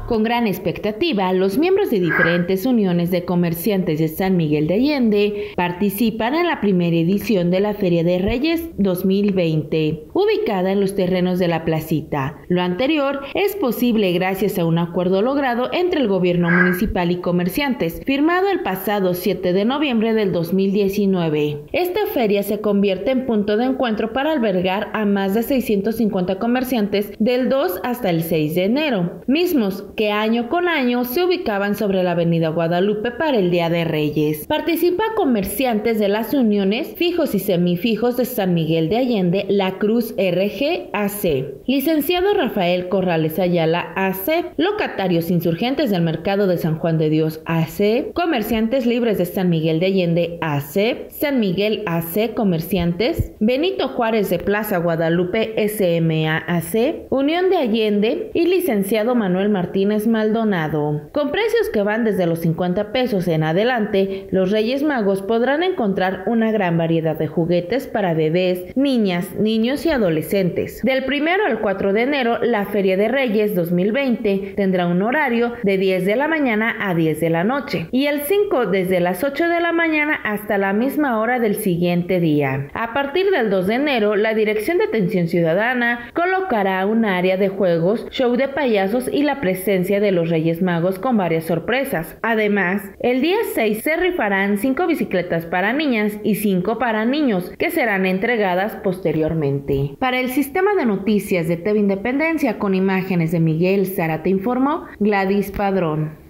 Con gran expectativa, los miembros de diferentes uniones de comerciantes de San Miguel de Allende participan en la primera edición de la Feria de Reyes 2020, ubicada en los terrenos de la placita. Lo anterior es posible gracias a un acuerdo logrado entre el gobierno municipal y comerciantes, firmado el pasado 7 de noviembre del 2019. Esta feria se convierte en punto de encuentro para albergar a más de 650 comerciantes del 2 hasta el 6 de enero, mismos que año con año se ubicaban sobre la avenida Guadalupe para el Día de Reyes. Participan comerciantes de las uniones fijos y semifijos de San Miguel de Allende, La Cruz RG AC, licenciado Rafael Corrales Ayala AC, locatarios insurgentes del Mercado de San Juan de Dios AC, comerciantes libres de San Miguel de Allende AC, San Miguel AC Comerciantes, Benito Juárez de Plaza Guadalupe SMA AC, Unión de Allende y licenciado Manuel Martínez Maldonado. Con precios que van desde los 50 pesos en adelante, los Reyes Magos podrán encontrar una gran variedad de juguetes para bebés, niñas, niños y adolescentes. Del 1 al 4 de enero, la Feria de Reyes 2020 tendrá un horario de 10 de la mañana a 10 de la noche y el 5 desde las 8 de la mañana hasta la misma hora del siguiente día. A partir del 2 de enero, la Dirección de Atención Ciudadana colocará un área de juegos, show de payasos y la presencia de los Reyes Magos con varias sorpresas. Además, el día 6 se rifarán 5 bicicletas para niñas y 5 para niños, que serán entregadas posteriormente. Para el sistema de noticias de TV Independencia, con imágenes de Miguel Zárate, informó Gladys Padrón.